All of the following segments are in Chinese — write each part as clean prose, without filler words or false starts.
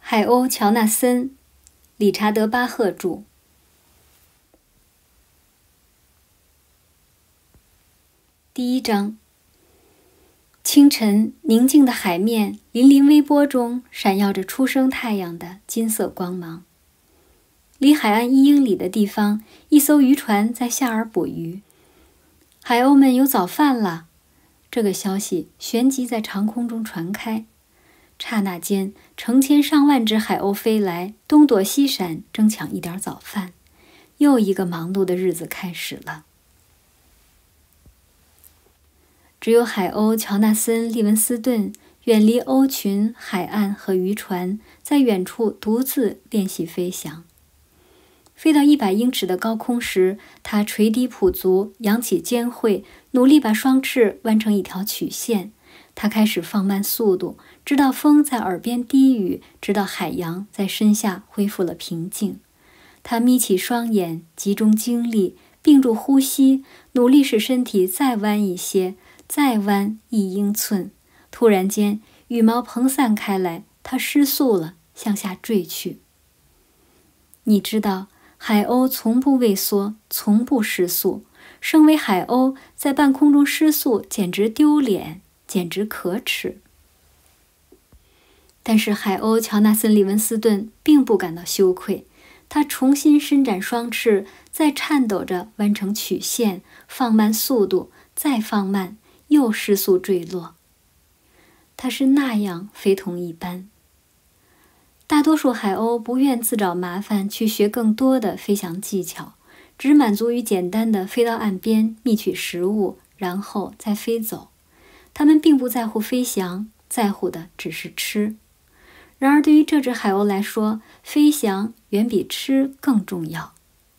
海鸥乔纳森，理查德·巴赫著。第1章。清晨，宁静的海面，粼粼微波中闪耀着初升太阳的金色光芒。离海岸1英里的地方，一艘渔船在下饵捕鱼。海鸥们有早饭了，这个消息旋即在长空中传开。刹那间，成千上万只海鸥飞来，东躲西闪，争抢一点早饭。又一个忙碌的日子开始了。只有海鸥乔纳森·利文斯顿远离鸥群、海岸和渔船，在远处独自练习飞翔。飞到100英尺的高空时，他垂低蹼足，扬起尖喙，努力把双翅弯成一条曲线。他开始放慢速度，直到风在耳边低语，直到海洋在身下恢复了平静。他眯起双眼，集中精力，屏住呼吸，努力使身体再弯一些，再弯1英寸。突然间，羽毛蓬散开来，他失速了，向下坠去。你知道，海鸥从不畏缩，从不失速。身为海鸥，在半空中失速简直丢脸，简直可耻。但是海鸥乔纳森·利文斯顿并不感到羞愧，他重新伸展双翅，再颤抖着弯成曲线，放慢速度，再放慢，又失速坠落。他是那样非同一般。大多数海鸥不愿自找麻烦去学更多的飞翔技巧，只满足于简单的飞到岸边觅取食物，然后再飞走。它们并不在乎飞翔，在乎的只是吃。然而对于这只海鸥来说，飞翔远比吃更重要。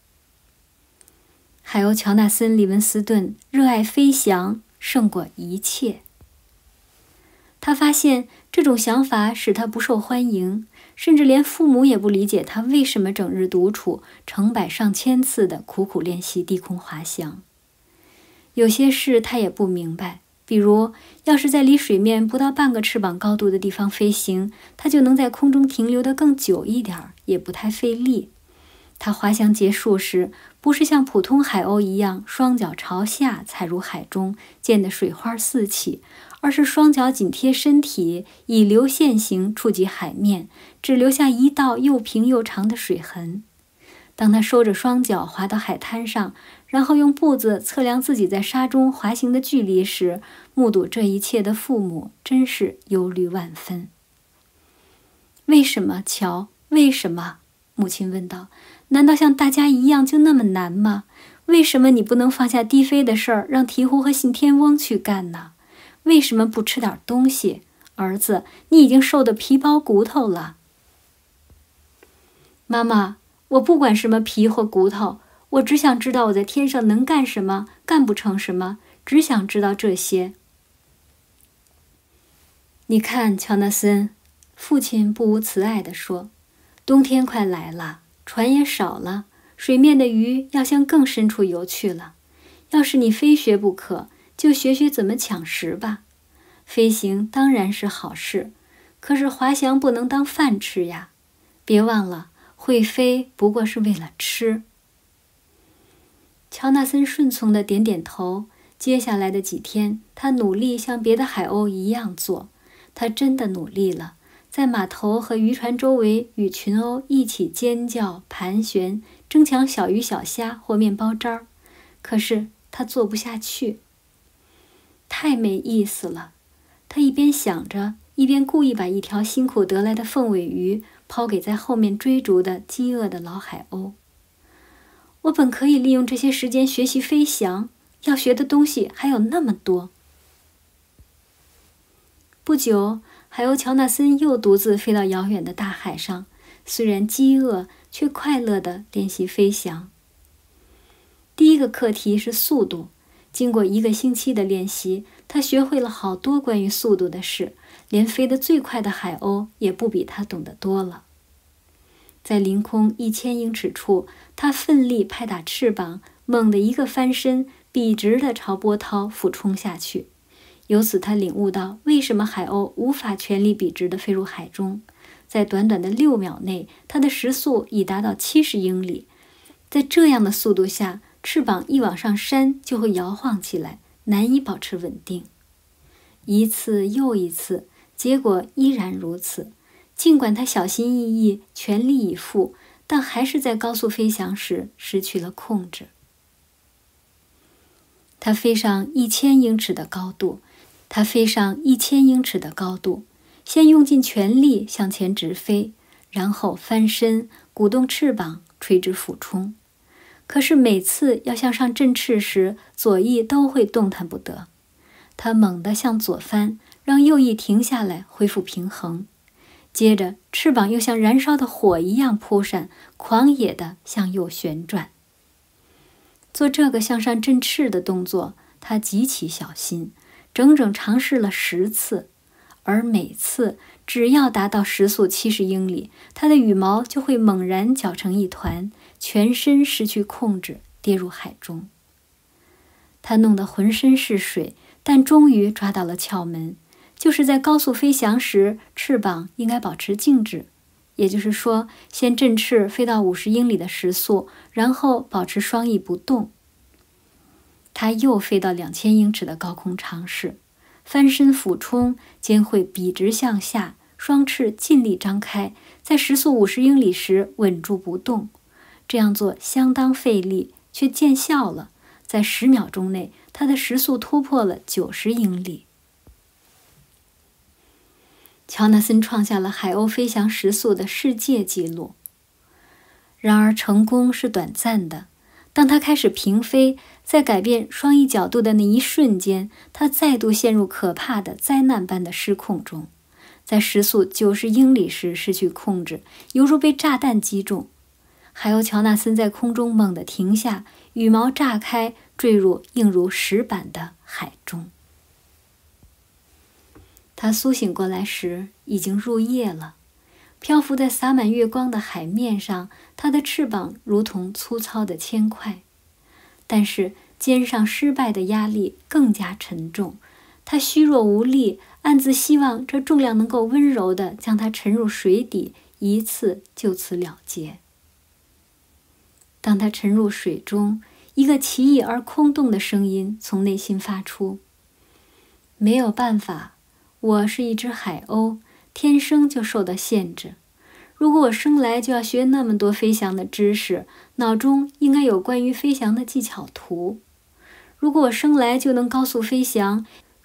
海鸥乔纳森·利文斯顿热爱飞翔胜过一切。他发现这种想法使他不受欢迎，甚至连父母也不理解他为什么整日独处，成百上千次的苦苦练习低空滑翔。有些事他也不明白，比如要是在离水面不到半个翅膀高度的地方飞行，他就能在空中停留得更久一点，也不太费力。他滑翔结束时，不是像普通海鸥一样双脚朝下踩入海中，溅得水花四起，而是双脚紧贴身体，以流线型触及海面，只留下一道又平又长的水痕。当他收着双脚滑到海滩上，然后用步子测量自己在沙中滑行的距离时，目睹这一切的父母真是忧虑万分。为什么，乔？为什么？母亲问道。难道像大家一样就那么难吗？为什么你不能放下低飞的事儿，让鹈鹕和信天翁去干呢？为什么不吃点东西？儿子，你已经瘦得皮包骨头了。妈妈，我不管什么皮或骨头，我只想知道我在天上能干什么，干不成什么，只想知道这些。你看，乔纳森，父亲不无慈爱地说，冬天快来了，船也少了，水面的鱼要向更深处游去了。要是你非学不可，就学学怎么抢食吧。飞行当然是好事，可是滑翔不能当饭吃呀。别忘了，会飞不过是为了吃。乔纳森顺从地点点头。接下来的几天，他努力像别的海鸥一样做。他真的努力了，在码头和渔船周围与群鸥一起尖叫、盘旋，争抢小鱼小虾或面包渣儿。可是他做不下去，太没意思了。他一边想着，一边故意把一条辛苦得来的凤尾鱼抛给在后面追逐的饥饿的老海鸥。我本可以利用这些时间学习飞翔，要学的东西还有那么多。不久，海鸥乔纳森又独自飞到遥远的大海上，虽然饥饿，却快乐地练习飞翔。第一个课题是速度。经过1个星期的练习，他学会了好多关于速度的事，连飞得最快的海鸥也不比他懂得多了。在凌空1000英尺处，他奋力拍打翅膀，猛地一个翻身，笔直地朝波涛俯冲下去。由此他领悟到为什么海鸥无法全力笔直地飞入海中。 在短短的6秒内，它的时速已达到70英里。在这样的速度下，翅膀一往上扇就会摇晃起来，难以保持稳定。一次又一次，结果依然如此。尽管他小心翼翼、全力以赴，但还是在高速飞翔时失去了控制。他飞上1000英尺的高度，先用尽全力向前直飞，然后翻身，鼓动翅膀，垂直俯冲。可是每次要向上振翅时，左翼都会动弹不得。他猛地向左翻，让右翼停下来，恢复平衡。接着，翅膀又像燃烧的火一样扑闪，狂野地向右旋转。做这个向上振翅的动作，他极其小心，整整尝试了10次，而每次只要达到时速70英里，他的羽毛就会猛然搅成一团，全身失去控制，跌入海中。他弄得浑身是水，但终于抓到了窍门，就是在高速飞翔时，翅膀应该保持静止，也就是说，先振翅飞到50英里的时速，然后保持双翼不动。他又飞到2000英尺的高空尝试，翻身俯冲，肩会笔直向下，双翅尽力张开，在时速50英里时稳住不动。这样做相当费力，却见效了。在10秒钟内，他的时速突破了90英里。乔纳森创下了海鸥飞翔时速的世界纪录。然而成功是短暂的，当他开始平飞，在改变双翼角度的那一瞬间，他再度陷入可怕的灾难般的失控中。在时速90英里时失去控制，犹如被炸弹击中。海鸥乔纳森在空中猛地停下，羽毛炸开，坠入硬如石板的海中。他苏醒过来时，已经入夜了。漂浮在洒满月光的海面上，他的翅膀如同粗糙的铅块。但是肩上失败的压力更加沉重，他虚弱无力，暗自希望这重量能够温柔地将他沉入水底，一次就此了结。当他沉入水中，一个奇异而空洞的声音从内心发出：没有办法，我是一只海鸥，天生就受到限制。如果我生来就要学那么多飞翔的知识，脑中应该有关于飞翔的技巧图。如果我生来就能高速飞翔，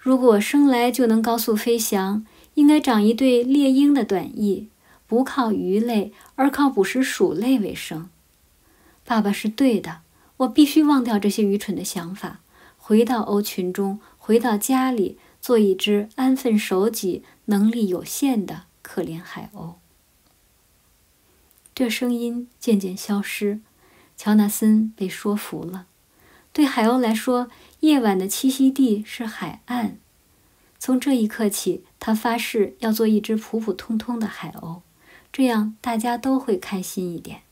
应该长一对猎鹰的短翼，不靠鱼类，而靠捕食鼠类为生。爸爸是对的，我必须忘掉这些愚蠢的想法，回到鸥群中，回到家里，做一只安分守己、能力有限的可怜海鸥。这声音渐渐消失，乔纳森被说服了。对海鸥来说，夜晚的栖息地是海岸。从这一刻起，他发誓要做一只普普通通的海鸥，这样大家都会开心一点。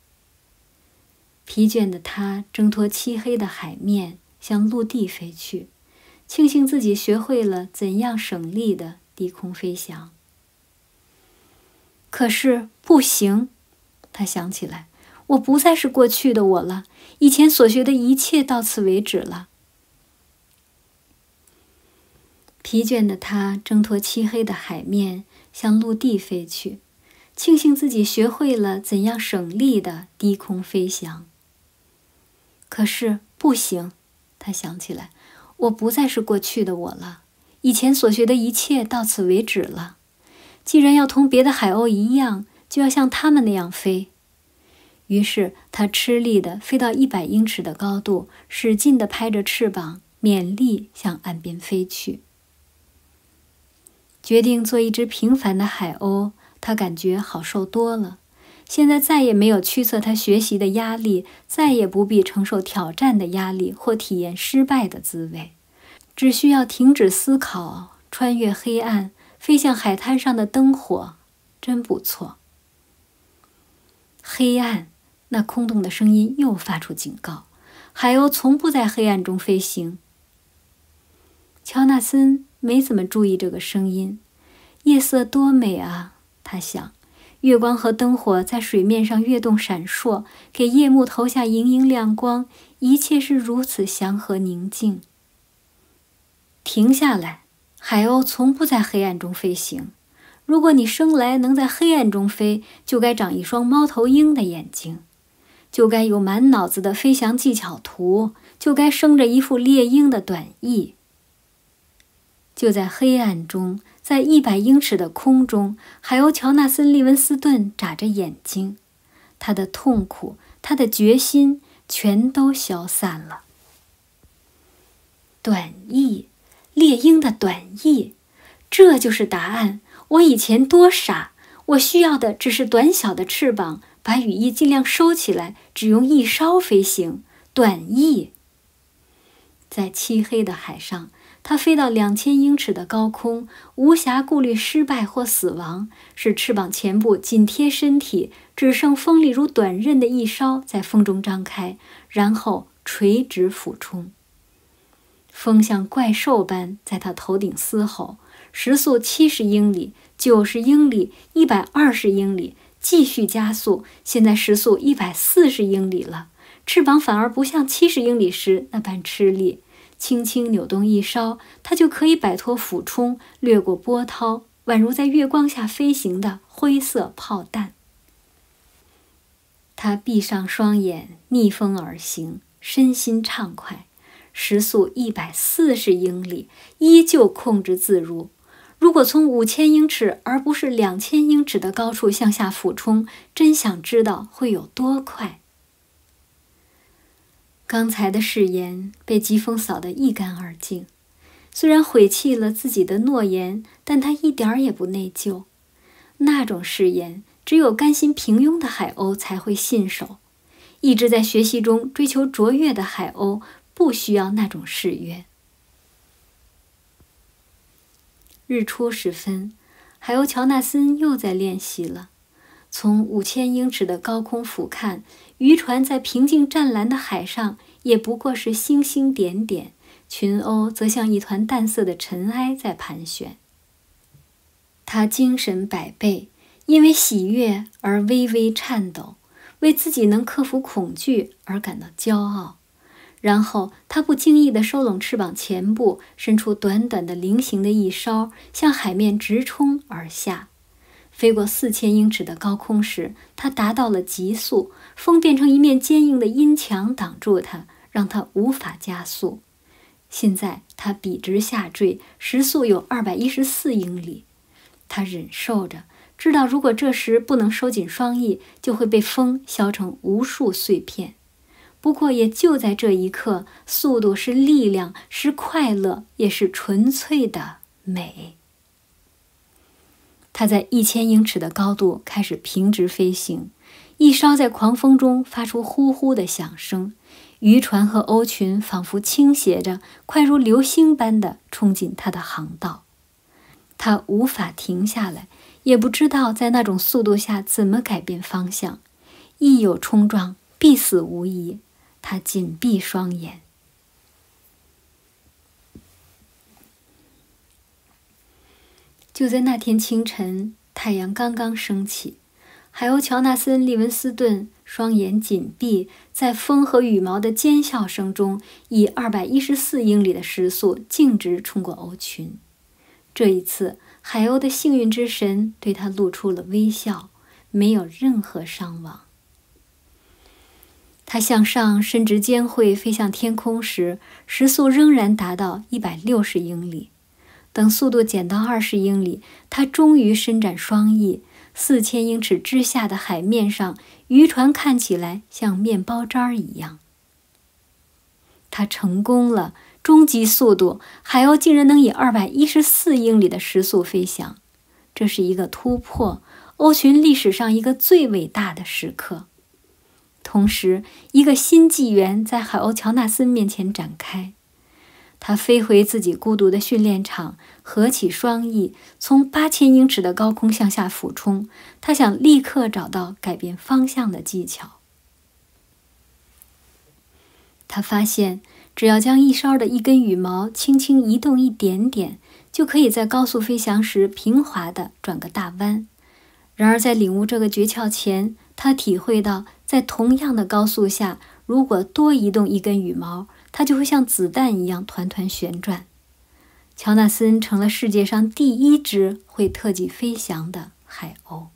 疲倦的他挣脱漆黑的海面，向陆地飞去，庆幸自己学会了怎样省力地低空飞翔。可是不行，他想起来，我不再是过去的我了，以前所学的一切到此为止了。疲倦的他挣脱漆黑的海面，向陆地飞去，庆幸自己学会了怎样省力地低空飞翔。可是不行，他想起来，我不再是过去的我了，以前所学的一切到此为止了。既然要同别的海鸥一样，就要像他们那样飞。于是他吃力地飞到100英尺的高度，使劲地拍着翅膀，勉力向岸边飞去。决定做一只平凡的海鸥，他感觉好受多了。现在再也没有驱策他学习的压力，再也不必承受挑战的压力或体验失败的滋味，只需要停止思考，穿越黑暗，飞向海滩上的灯火，真不错。黑暗，那空洞的声音又发出警告，海鸥从不在黑暗中飞行。乔纳森没怎么注意这个声音，夜色多美啊，他想， 月光和灯火在水面上跃动闪烁，给夜幕投下莹莹亮光，一切是如此祥和宁静。停下来，海鸥从不在黑暗中飞行。如果你生来能在黑暗中飞，就该长一双猫头鹰的眼睛，就该有满脑子的飞翔技巧图，就该生着一副猎鹰的短翼。就在黑暗中，在100英尺的空中，海鸥乔纳森·利文斯顿眨着眼睛，他的痛苦，他的决心全都消散了。短翼，猎鹰的短翼，这就是答案。我以前多傻，我需要的只是短小的翅膀，把羽翼尽量收起来，只用一梢飞行。短翼。在漆黑的海上，它飞到2000英尺的高空，无暇顾虑失败或死亡，使翅膀前部紧贴身体，只剩锋利如短刃的一梢在风中张开，然后垂直俯冲。风像怪兽般在它头顶嘶吼，时速70英里、90英里、120英里，继续加速，现在时速140英里了。翅膀反而不像70英里时那般吃力，轻轻扭动一梢，它就可以摆脱俯冲，掠过波涛，宛如在月光下飞行的灰色炮弹。它闭上双眼，逆风而行，身心畅快，时速140英里，依旧控制自如。如果从5000英尺而不是2000英尺的高处向下俯冲，真想知道会有多快。刚才的誓言被疾风扫得一干二净，虽然毁弃了自己的诺言，但他一点儿也不内疚。那种誓言，只有甘心平庸的海鸥才会信守。一直在学习中追求卓越的海鸥，不需要那种誓约。日出时分，海鸥乔纳森又在练习了。从5000英尺的高空俯瞰，渔船在平静湛蓝的海上也不过是星星点点，群鸥则像一团淡色的尘埃在盘旋。他精神百倍，因为喜悦而微微颤抖，为自己能克服恐惧而感到骄傲。然后他不经意地收拢翅膀前部，伸出短短的菱形的一梢，向海面直冲而下。飞过4000英尺的高空时，他达到了极速，风变成一面坚硬的阴墙挡住他，让他无法加速。现在他笔直下坠，时速有214英里。他忍受着，知道如果这时不能收紧双翼，就会被风削成无数碎片。不过也就在这一刻，速度是力量，是快乐，也是纯粹的美。他在1000英尺的高度开始平直飞行，一梢在狂风中发出呼呼的响声，渔船和鸥群仿佛倾斜着，快如流星般地冲进他的航道。他无法停下来，也不知道在那种速度下怎么改变方向。一有冲撞，必死无疑。他紧闭双眼。就在那天清晨，太阳刚刚升起，海鸥乔纳森·利文斯顿双眼紧闭，在风和羽毛的尖啸声中，以214英里的时速径直冲过鸥群。这一次，海鸥的幸运之神对他露出了微笑，没有任何伤亡。他向上伸直尖喙飞向天空时，时速仍然达到160英里。等速度减到20英里，他终于伸展双翼。4000英尺之下的海面上，渔船看起来像面包渣一样。他成功了，终极速度，海鸥竟然能以214英里的时速飞翔。这是一个突破，鸥群历史上一个最伟大的时刻。同时，一个新纪元在海鸥乔纳森面前展开。他飞回自己孤独的训练场，合起双翼，从8000英尺的高空向下俯冲。他想立刻找到改变方向的技巧。他发现，只要将一梢的一根羽毛轻轻移动一点点，就可以在高速飞翔时平滑地转个大弯。 然而在领悟这个诀窍前，他体会到在同样的高速下，如果多移动一根羽毛，它就会像子弹一样团团旋转。乔纳森成了世界上第一只会特技飞翔的海鸥。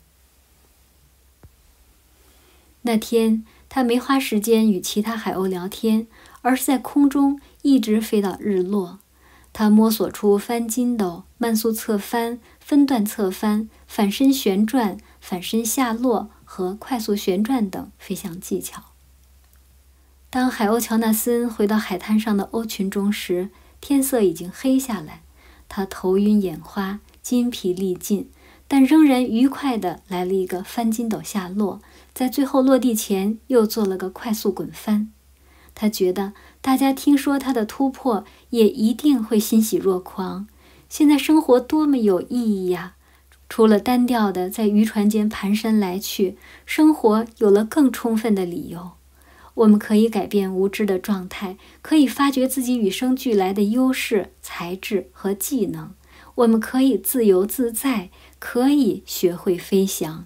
那天，他没花时间与其他海鸥聊天，而是在空中一直飞到日落。他摸索出翻筋斗、慢速侧翻、分段侧翻、反身旋转、反身下落和快速旋转等飞翔技巧。当海鸥乔纳森回到海滩上的鸥群中时，天色已经黑下来，他头晕眼花，筋疲力尽，但仍然愉快地来了一个翻筋斗下落，在最后落地前又做了个快速滚翻。他觉得大家听说他的突破，也一定会欣喜若狂。现在生活多么有意义呀！除了单调的在渔船间蹒跚来去，生活有了更充分的理由。我们可以改变无知的状态，可以发掘自己与生俱来的优势、才智和技能。我们可以自由自在，可以学会飞翔。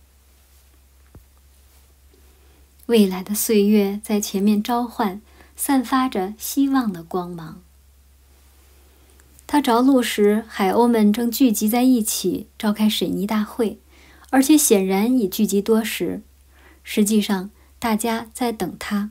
未来的岁月在前面召唤，散发着希望的光芒。他着陆时，海鸥们正聚集在一起召开审议大会，而且显然已聚集多时。实际上，大家在等他。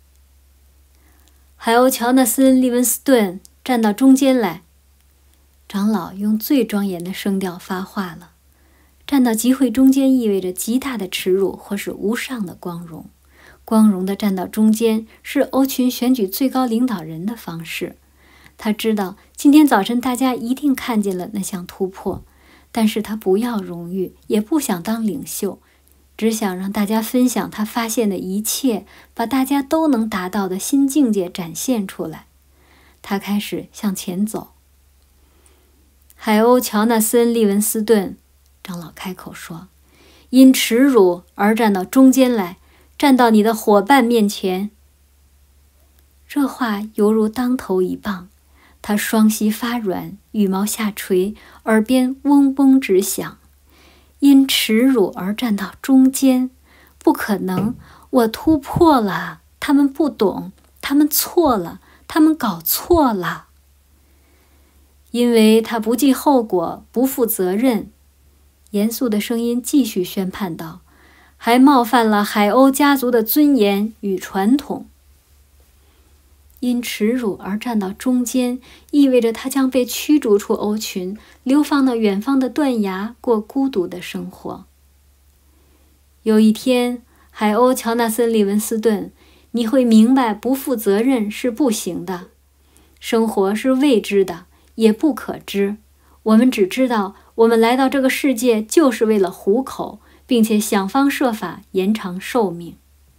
海鸥乔纳森·利文斯顿，站到中间来。长老用最庄严的声调发话了。站到集会中间意味着极大的耻辱或是无上的光荣。光荣地站到中间是鸥群选举最高领导人的方式。他知道今天早晨大家一定看见了那项突破，但是他不要荣誉，也不想当领袖，只想让大家分享他发现的一切，把大家都能达到的新境界展现出来。他开始向前走。海鸥乔纳森·利文斯顿，长老开口说，因耻辱而站到中间来，站到你的伙伴面前。这话犹如当头一棒，他双膝发软，羽毛下垂，耳边嗡嗡直响。因耻辱而站到中间，不可能，我突破了，他们不懂，他们错了，他们搞错了。因为他不计后果，不负责任，严肃的声音继续宣判道，还冒犯了海鸥家族的尊严与传统。因耻辱而站到中间，意味着他将被驱逐出鸥群，流放到远方的断崖，过孤独的生活。有一天，海鸥乔纳森·利文斯顿，你会明白不负责任是不行的。生活是未知的，也不可知。我们只知道，我们来到这个世界就是为了糊口，并且想方设法延长寿命。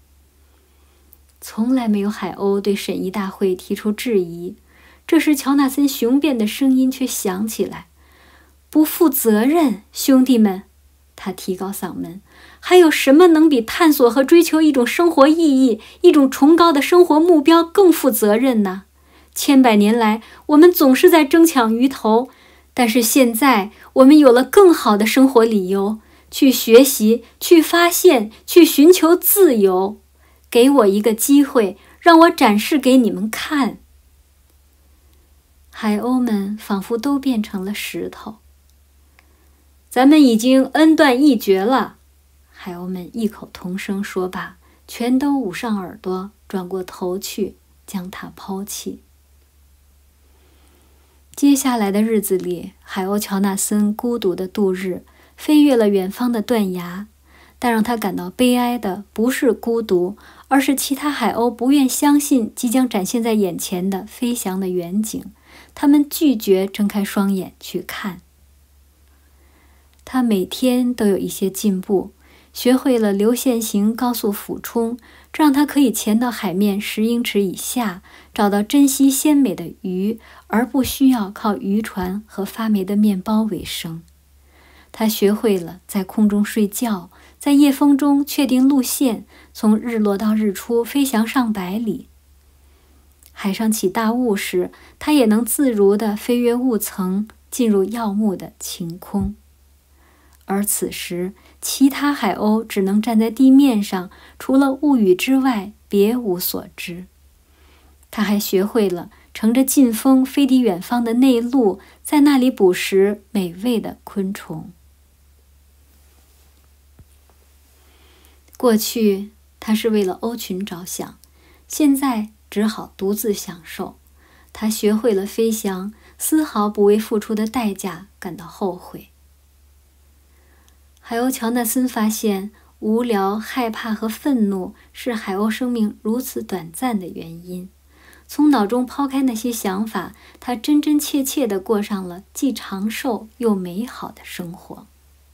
从来没有海鸥对审议大会提出质疑，这时乔纳森雄辩的声音却响起来：“不负责任，兄弟们！”他提高嗓门：“还有什么能比探索和追求一种生活意义、一种崇高的生活目标更负责任呢？千百年来，我们总是在争抢鱼头，但是现在我们有了更好的生活理由，去学习，去发现，去寻求自由。给我一个机会，让我展示给你们看。”海鸥们仿佛都变成了石头。咱们已经恩断义绝了，海鸥们异口同声说罢，全都捂上耳朵，转过头去，将它抛弃。接下来的日子里，海鸥乔纳森孤独地度日，飞越了远方的断崖。但让他感到悲哀的不是孤独，而是其他海鸥不愿相信即将展现在眼前的飞翔的远景，他们拒绝睁开双眼去看。他每天都有一些进步，学会了流线型高速俯冲，这让他可以潜到海面10英尺以下，找到珍稀鲜美的鱼，而不需要靠渔船和发霉的面包为生。他学会了在空中睡觉，在夜风中确定路线，从日落到日出飞翔上百里。海上起大雾时，他也能自如地飞越雾层，进入耀目的晴空。 而此时其他海鸥只能站在地面上，除了物语之外别无所知。他还学会了乘着劲风飞抵远方的内陆，在那里捕食美味的昆虫。过去他是为了鸥群着想，现在只好独自享受。他学会了飞翔，丝毫不为付出的代价感到后悔。海鸥乔纳森发现，无聊、害怕和愤怒是海鸥生命如此短暂的原因。从脑中抛开那些想法，他真真切切地过上了既长寿又美好的生活。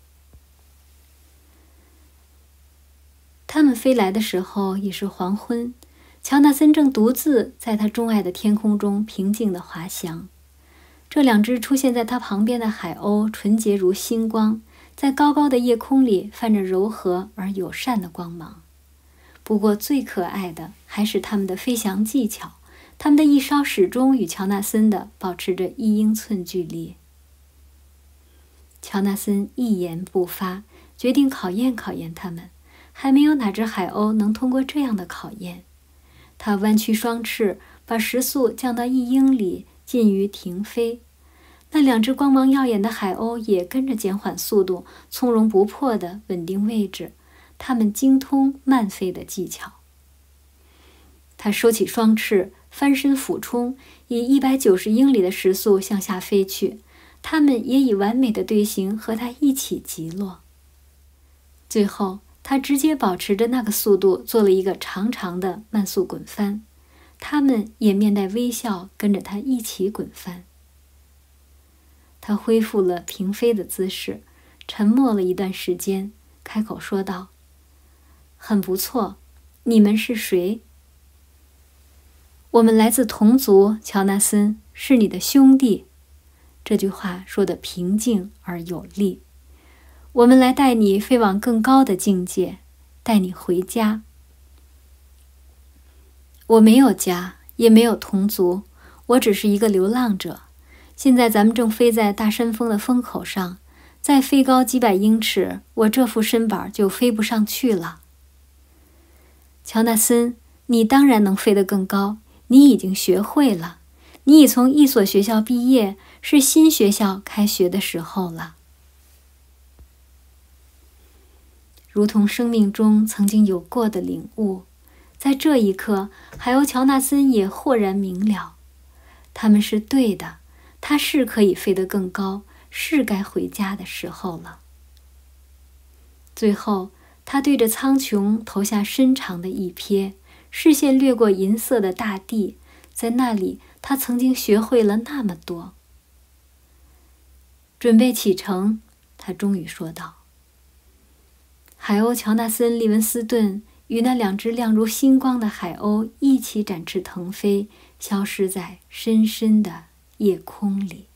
他们飞来的时候已是黄昏，乔纳森正独自在他钟爱的天空中平静地滑翔。这两只出现在他旁边的海鸥纯洁如星光，在高高的夜空里泛着柔和而友善的光芒。不过最可爱的还是它们的飞翔技巧，它们的翼梢始终与乔纳森的保持着1英寸距离。乔纳森一言不发，决定考验考验它们。还没有哪只海鸥能通过这样的考验。他弯曲双翅，把时速降到1英里，近于停飞。那两只光芒耀眼的海鸥也跟着减缓速度，从容不迫地稳定位置。它们精通慢飞的技巧。他收起双翅，翻身俯冲，以190英里的时速向下飞去。它们也以完美的队形和他一起击落。最后他直接保持着那个速度做了一个长长的慢速滚翻，他们也面带微笑跟着他一起滚翻。他恢复了平飞的姿势，沉默了一段时间，开口说道：“很不错，你们是谁？”“我们来自同族，乔纳森，是你的兄弟。”这句话说得平静而有力。我们来带你飞往更高的境界，带你回家。我没有家，也没有同族，我只是一个流浪者。现在咱们正飞在大山峰的风口上，再飞高几百英尺，我这副身板就飞不上去了。乔纳森，你当然能飞得更高，你已经学会了。你已从一所学校毕业，是新学校开学的时候了。如同生命中曾经有过的领悟，在这一刻，海鸥乔纳森也豁然明了，他们是对的，他是可以飞得更高，是该回家的时候了。最后，他对着苍穹投下深长的一瞥，视线掠过银色的大地，在那里，他曾经学会了那么多。准备启程，他终于说道。海鸥乔纳森·利文斯顿与那两只亮如星光的海鸥一起展翅腾飞，消失在深深的夜空里。